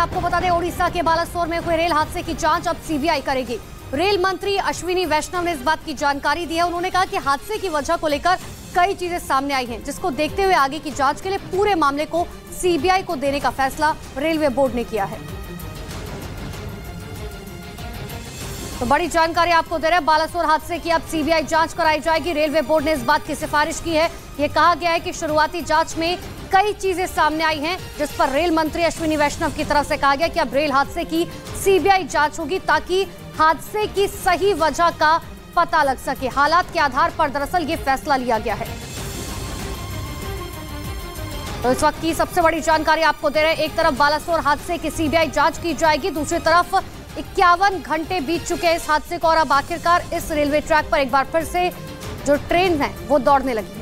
आपको बता दें, ओडिशा के बालासोर में हुए रेल हादसे की जांच अब सीबीआई करेगी। रेल मंत्री अश्विनी वैष्णव ने इस बात की जानकारी दी है। उन्होंने कहा कि हादसे की वजह को लेकर कई चीजें सामने आई हैं, जिसको देखते हुए आगे की जांच के लिए पूरे मामले को सीबीआई को देने का फैसला रेलवे बोर्ड ने किया है। तो बड़ी जानकारी आपको दे रहे हैं, बालासोर हादसे की अब सीबीआई जांच कराई जाएगी। रेलवे बोर्ड ने इस बात की सिफारिश की है। ये कहा गया है कि शुरुआती जांच में कई चीजें सामने आई हैं, जिस पर रेल मंत्री अश्विनी वैष्णव की तरफ से कहा गया कि अब रेल हादसे की सीबीआई जांच होगी, ताकि हादसे की सही वजह का पता लग सके। हालात के आधार पर दरअसल ये फैसला लिया गया है। तो इस वक्त की सबसे बड़ी जानकारी आपको दे रहे हैं, एक तरफ बालासोर हादसे की सीबीआई जांच की जाएगी, दूसरी तरफ 51 घंटे बीत चुके हैं इस हादसे को और अब आखिरकार इस रेलवे ट्रैक पर एक बार फिर से जो ट्रेन है वो दौड़ने लगी है।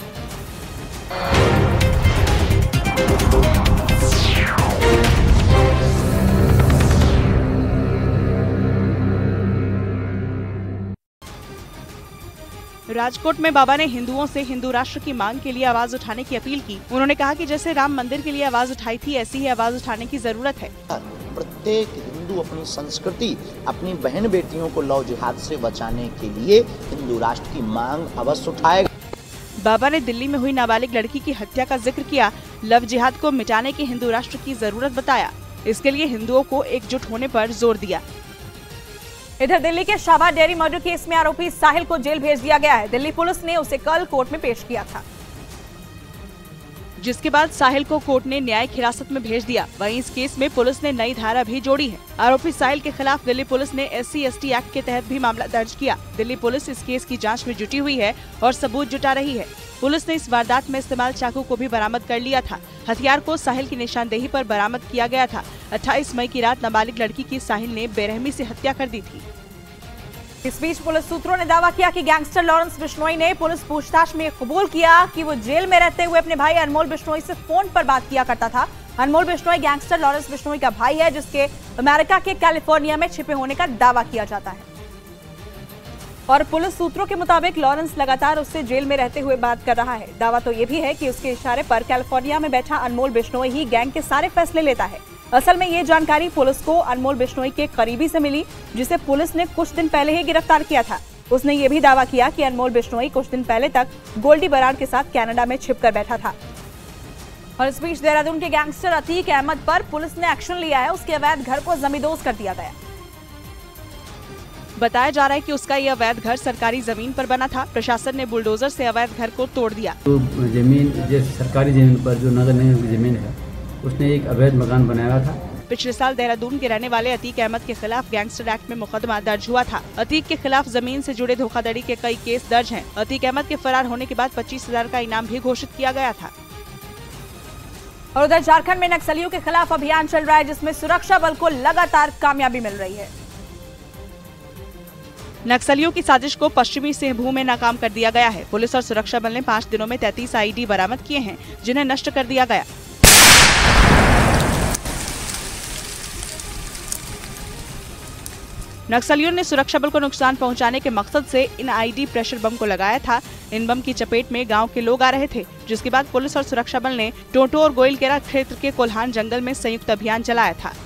राजकोट में बाबा ने हिंदुओं से हिंदू राष्ट्र की मांग के लिए आवाज उठाने की अपील की। उन्होंने कहा कि जैसे राम मंदिर के लिए आवाज उठाई थी, ऐसी ही आवाज उठाने की जरूरत है। प्रत्येक हिंदू अपनी संस्कृति, अपनी बहन बेटियों को लव जिहाद से बचाने के लिए हिंदू राष्ट्र की मांग अवश्य उठाएगा। बाबा ने दिल्ली में हुई नाबालिग लड़की की हत्या का जिक्र किया। लव जिहाद को मिटाने की हिंदू राष्ट्र की जरूरत बताया। इसके लिए हिंदुओं को एकजुट होने पर जोर दिया। इधर दिल्ली के शाहबाद डेयरी मर्डर केस में आरोपी साहिल को जेल भेज दिया गया है। दिल्ली पुलिस ने उसे कल कोर्ट में पेश किया था, जिसके बाद साहिल को कोर्ट ने न्यायिक हिरासत में भेज दिया। वहीं इस केस में पुलिस ने नई धारा भी जोड़ी है। आरोपी साहिल के खिलाफ दिल्ली पुलिस ने SC/ST एक्ट के तहत भी मामला दर्ज किया। दिल्ली पुलिस इस केस की जांच में जुटी हुई है और सबूत जुटा रही है। पुलिस ने इस वारदात में इस्तेमाल चाकू को भी बरामद कर लिया था। हथियार को साहिल की निशानदेही पर बरामद किया गया था। 28 मई की रात नाबालिग लड़की की साहिल ने बेरहमी से हत्या कर दी थी। इस बीच पुलिस सूत्रों ने दावा किया कि गैंगस्टर लॉरेंस बिश्नोई ने पुलिस पूछताछ में कबूल किया कि वो जेल में रहते हुए अपने भाई अनमोल बिश्नोई से फोन पर बात किया करता था। अनमोल बिश्नोई गैंगस्टर लॉरेंस बिश्नोई का भाई है, जिसके अमेरिका के कैलिफोर्निया में छिपे होने का दावा किया जाता है। और पुलिस सूत्रों के मुताबिक लॉरेंस लगातार उससे जेल में रहते हुए बात कर रहा है। दावा तो ये भी है कि उसके इशारे पर कैलिफोर्निया में बैठा अनमोल बिश्नोई ही गैंग के सारे फैसले लेता है। असल में ये जानकारी पुलिस को अनमोल बिश्नोई के करीबी से मिली, जिसे पुलिस ने कुछ दिन पहले ही गिरफ्तार किया था। उसने ये भी दावा किया कि अनमोल बिश्नोई कुछ दिन पहले तक गोल्डी बराड़ के साथ कनाडा में छिपकर बैठा था। और इस बीच देहरादून के गैंगस्टर अतीक अहमद पर पुलिस ने एक्शन लिया है। उसके अवैध घर को जमींदोज कर दिया गया। बताया जा रहा है कि उसका यह अवैध घर सरकारी जमीन पर बना था। प्रशासन ने बुलडोजर से अवैध घर को तोड़ दिया। तो जमीन सरकारी जमीन पर जो नगर निगम की जमीन है, उसने एक अवैध मकान बनाया था। पिछले साल देहरादून के रहने वाले अतीक अहमद के खिलाफ गैंगस्टर एक्ट में मुकदमा दर्ज हुआ था। अतीक के खिलाफ जमीन से जुड़े धोखाधड़ी के कई केस दर्ज हैं। अतीक अहमद के फरार होने के बाद 25,000 का इनाम भी घोषित किया गया था। और उधर झारखंड में नक्सलियों के खिलाफ अभियान चल रहा है, जिसमें सुरक्षा बल को लगातार कामयाबी मिल रही है। नक्सलियों की साजिश को पश्चिमी सिंहभूम में नाकाम कर दिया गया है। पुलिस और सुरक्षा बल ने 5 दिनों में 33 IED बरामद किए हैं, जिन्हें नष्ट कर दिया गया। नक्सलियों ने सुरक्षा बल को नुकसान पहुंचाने के मकसद से इन IED प्रेशर बम को लगाया था। इन बम की चपेट में गांव के लोग आ रहे थे, जिसके बाद पुलिस और सुरक्षा बल ने टोटो और गोइलकेरा क्षेत्र के कोल्हान जंगल में संयुक्त अभियान चलाया था।